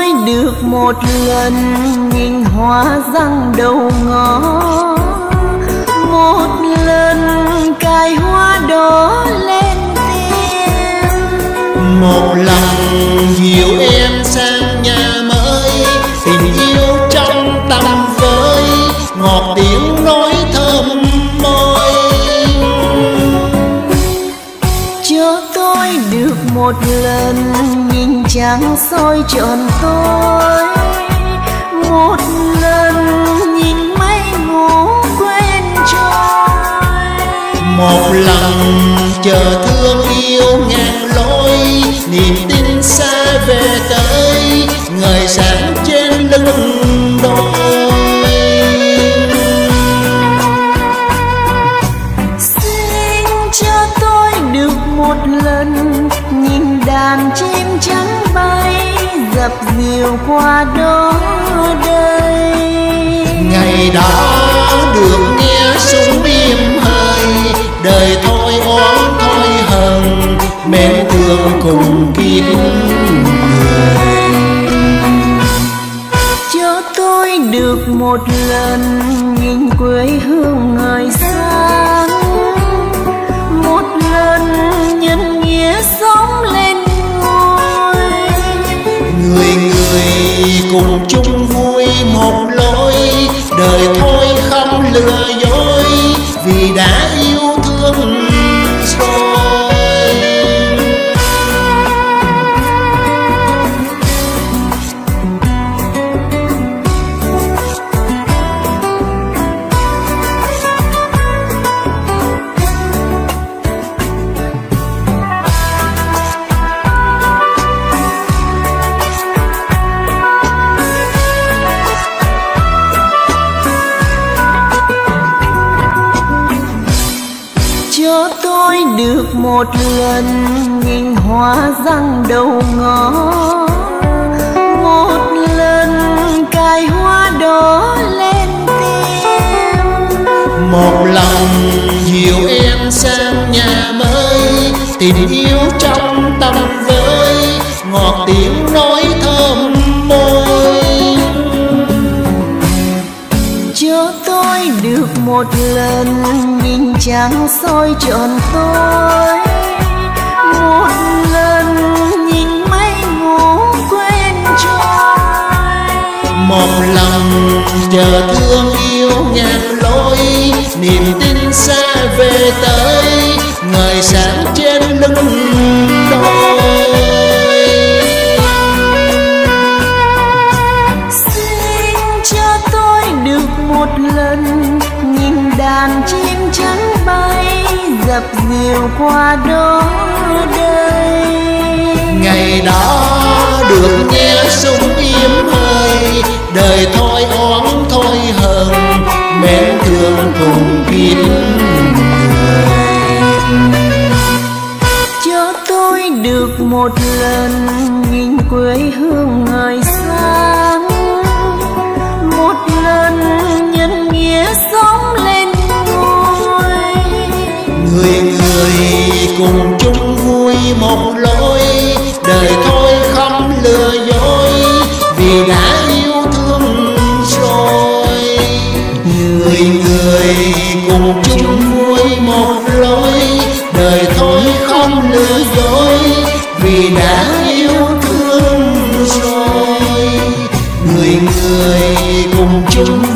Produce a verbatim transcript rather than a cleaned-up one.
tôi được một lần nhìn hoa răng đầu ngõ, một lần cài hoa đó lên tim, một lần dìu em sang nhà mới, tình yêu trong tâm với ngọt tiếng nói thơm môi. Cho tôi được một lần nhìn trăng soi trọn tôi, một lần nhìn mây ngủ quên trôi, một lần chờ thương yêu ngàn lối, niềm tin xa về tới ngời sáng trên lưng đôi. Xin cho tôi được một lần nhìn đàn chim trắng bay, dập dìu qua đó đây. Ngày đó được nghe súng im hơi, đời thôi oán thôi hờn, mến thương cùng kiếp người. Cho tôi được một lần nhìn quê hương ngời sáng, một lần nhân nghĩa sống lên ngôi. Người người cùng chung vui một lối, đời thôi không lừa dối, vì đã yêu thương rồi. Cho tôi được một lần nhìn hoa răng đầu ngõ, một lần cài hoa đó lên tim, một lần dìu em sang nhà mới, tình yêu trong tâm với ngọt tiếng nói thơm môi. cho tôi được một lần nhìn trăng soi trọn tôi, một lần nhìn mây ngủ quên trôi, một lần chờ thương yêu ngàn lối, niềm tin xa về tới ngời sáng trên lưng đôi. Xin cho tôi được một lần nhìn đàn chim trắng bay, dập dìu qua đó đây. Ngày đó được nghe súng im hơi, đời thôi oán thôi hờn, mến thương cùng kiếp người. Cho tôi được một lần nhìn quê hương ngời sáng, một lần nhân nghĩa sống lên ngôi. Người người cùng chung vui một lối, đời thôi không lừa dối, vì đã yêu thương rồi. Người người cùng chung vui một lối, đời thôi không lừa dối, vì đã yêu thương rồi. Người người cùng chung